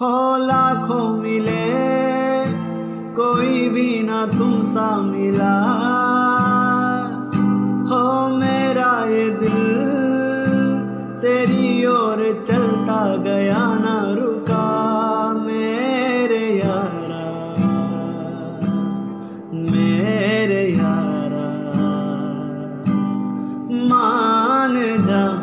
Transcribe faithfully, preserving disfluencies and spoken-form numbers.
हो लाखों मिले कोई भी ना तुम सा मिला, हो मेरा ये दिल तेरी ओर चलता गया ना रुका। मेरे यारा मेरे यारा मान जा।